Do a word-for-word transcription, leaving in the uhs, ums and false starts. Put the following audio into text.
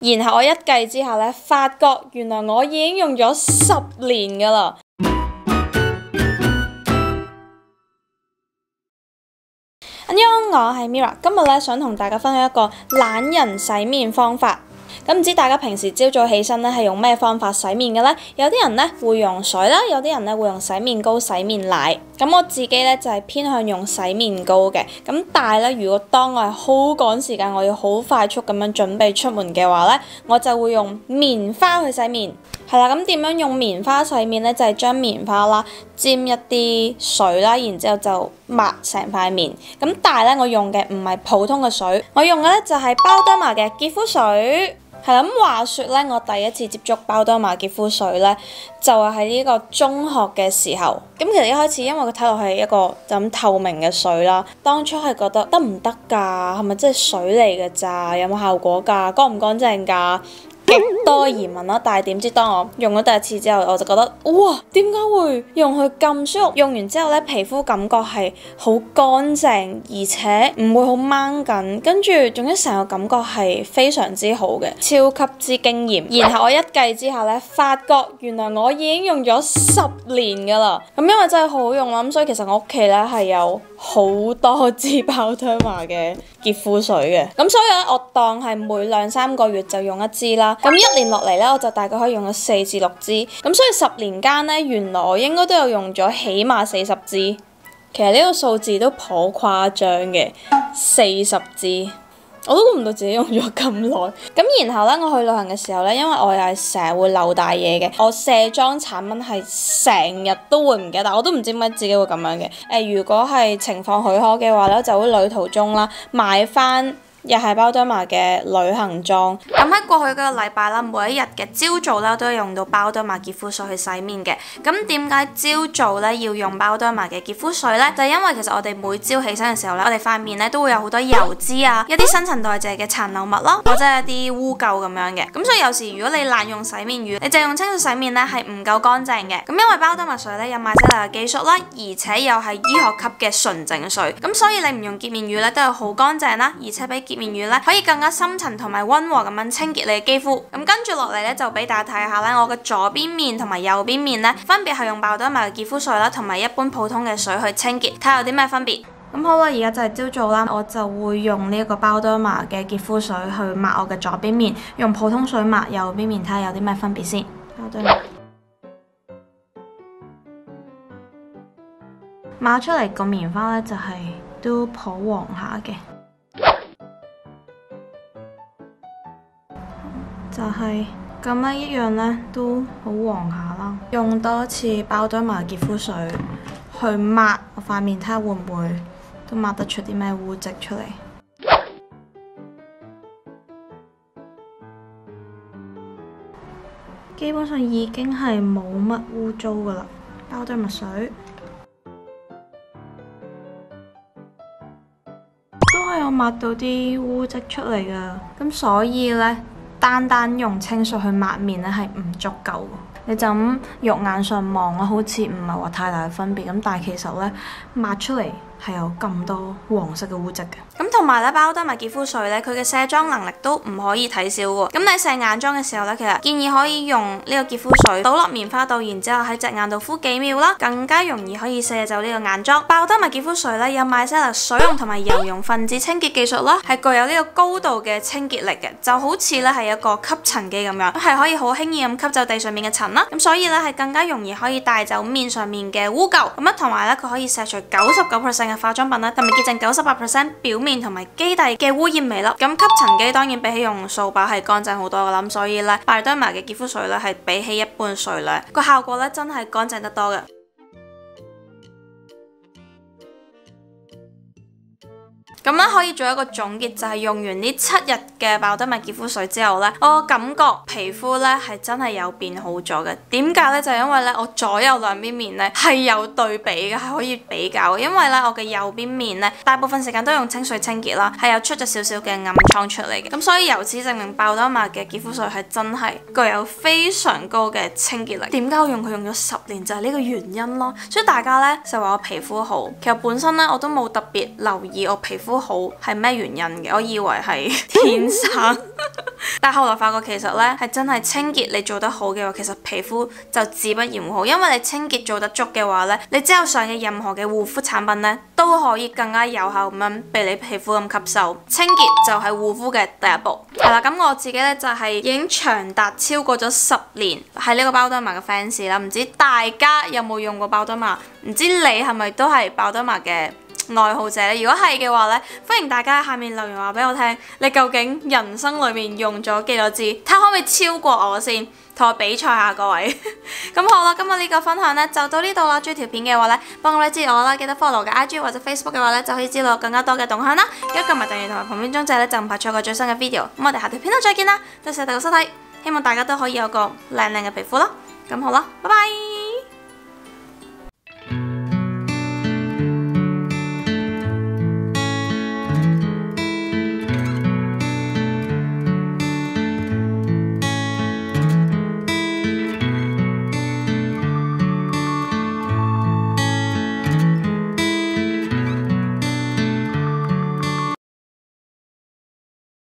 然後我一計之下咧，發覺原來我已經用咗十年噶啦。Hello，我係 Mira， 今日咧想同大家分享一個懶人洗面方法。咁唔知大家平時朝早起身咧係用咩方法洗面嘅咧？有啲人咧會用水啦，有啲人咧會用洗面膏、洗面奶。咁我自己咧就係偏向用洗面膏嘅。咁但係咧，如果當我係好趕時間，我要好快速咁樣準備出門嘅話咧，我就會用棉花去洗面。係啦，咁點樣用棉花洗面咧？就係將棉花啦沾一啲水啦，然之後就抹成塊面。咁但係咧，我用嘅唔係普通嘅水，我用嘅咧就係包多瑪嘅潔膚水。係啦，咁話說咧，我第一次接觸包多瑪潔膚水咧，就係喺呢個中學嘅時候。咁其實一開始因為佢睇落係一個就咁透明嘅水啦，當初係覺得得唔得㗎？係咪真係水嚟㗎咋？有冇效果㗎？乾唔乾淨㗎？極多疑問啦，但係點知當我用咗第一次之後，我就覺得哇，點解會用佢咁舒服？用完之後咧，皮膚感覺係好乾淨，而且唔會好掹緊，跟住總之成個感覺係非常之好嘅，超級之驚豔。然後我一計之下咧，發覺原來我已經用咗十年噶啦。咁因為真係好好用啦，咁所以其實我屋企咧係有好多支包多瑪嘅潔膚水嘅。咁所以咧，我當係每兩三個月就用一支啦。咁一年落嚟咧，我就大概可以用咗四至六支。咁所以十年間咧，原來我應該都有用咗起碼四十支。其實呢個數字都頗誇張嘅，四十支，我都估唔到自己用咗咁耐。咁然後咧，我去旅行嘅時候咧，因為我又係成日會漏帶嘢嘅，我卸妝產品係成日都會唔記得，但我都唔知點解自己會咁樣嘅。誒、呃，如果係情況許可嘅話咧，就會旅途中啦買翻。又係包多瑪嘅旅行裝。咁喺過去嗰個禮拜啦，每一日嘅朝早咧都用到包多瑪潔膚水去洗面嘅。咁點解朝早咧要用包多瑪嘅潔膚水咧？就係因為其實我哋每朝起身嘅時候咧，我哋塊面咧都會有好多油脂啊，一啲新陳代謝嘅殘留物啦，或者係一啲污垢咁樣嘅。咁所以有時如果你濫用洗面乳，你淨係用清水洗面咧係唔夠乾淨嘅。咁因為包多瑪水咧有麥西納嘅技術啦，而且又係醫學級嘅純淨水，咁所以你唔用潔面乳咧都係好乾淨啦，而且比潔面乳咧可以更加深層同埋溫和咁樣清潔你嘅肌膚。咁跟住落嚟咧，就俾大家睇下咧，我嘅左邊面同埋右邊面咧，分別係用包多瑪嘅潔膚水啦，同埋一般普通嘅水去清潔，睇下有啲咩分別。咁好啦，而家就係朝早啦，我就會用呢一個包多瑪嘅潔膚水去抹我嘅左邊面，用普通水抹右邊面，睇下有啲咩分別先。包多瑪抹出嚟個棉花咧，就係都頗黃下嘅。就係咁樣一樣咧，都好黃下啦。用多次包多瑪潔膚水去抹我塊面，睇下會唔會都抹得出啲咩污漬出嚟。基本上已經係冇乜污糟噶啦，包多瑪水都係有抹到啲污漬出嚟噶，咁所以咧。單單用清水去抹面咧係唔足夠嘅，你就咁肉眼上望啊，好似唔係話太大嘅分別咁，但係其實咧抹出嚟係有咁多黃色嘅污漬嘅。咁同埋咧，包多瑪潔膚水咧，佢嘅卸妝能力都唔可以睇小喎。咁你卸眼妝嘅時候咧，其實建議可以用呢個潔膚水倒落棉花度，然之後喺隻眼度敷幾秒啦，更加容易可以卸走呢個眼妝。包多瑪潔膚水咧有麥西納水溶同埋油溶分子清潔技術啦，係具有呢個高度嘅清潔力嘅，就好似咧係一個吸塵機咁樣，係可以好輕易咁吸走地上面嘅塵啦。咁所以咧係更加容易可以帶走面上面嘅污垢。咁啊同埋咧佢可以卸除九十九 percent 嘅化妝品啦，同埋潔淨九十八 percent 表面同埋基底嘅污染微粒。咁吸塵機當然比起用掃把係乾淨好多噶啦，咁所以咧包多瑪嘅潔膚水咧係比起一般水咧個效果咧真係乾淨得多嘅。咁咧可以做一個總結，就係用完呢七日嘅包多瑪潔膚水之後咧，我感覺皮膚咧係真係有變好咗嘅。點解咧？就係因為咧我左右兩邊面咧係有對比嘅，係可以比較嘅。因為咧我嘅右邊面咧大部分時間都用清水清潔啦，係有出咗少少嘅暗瘡出嚟嘅。咁所以由此證明包多瑪嘅潔膚水係真係具有非常高嘅清潔力。點解我用佢用咗十年就係呢個原因咯。所以大家咧就話我皮膚好，其實本身咧我都冇特別留意我皮膚膚好係咩原因嘅，我以為係天生，但係後來發覺其實呢係真係清潔你做得好嘅話，其實皮膚就自不然會好，因為你清潔做得足嘅話呢，你之後上嘅任何嘅護膚產品呢，都可以更加有效咁樣被你皮膚咁吸收。清潔就係護膚嘅第一步。係啦，咁我自己呢，就係已經長達超過咗十年係呢個包德瑪嘅 fans 啦，唔知大家有冇用過包德瑪？唔知你係咪都係包德瑪嘅愛好者咧？如果係嘅話咧，歡迎大家喺下面留言話俾我聽，你究竟人生裏面用咗幾多支？睇下可唔可以超過我先，同我比賽下各位。咁好啦，今日呢個分享咧就到呢度啦。中意條片嘅話咧，幫我哋支持我啦，記得 follow 我嘅 I G 或者 Facebook 嘅話咧，就可以知道更加多嘅動向啦。記得撳埋訂閱同埋旁邊鐘仔咧，就唔怕錯過最新嘅 video。咁我哋下條片度再見啦，多謝大家收睇，希望大家都可以有個靚靚嘅皮膚啦。咁好啦，拜拜。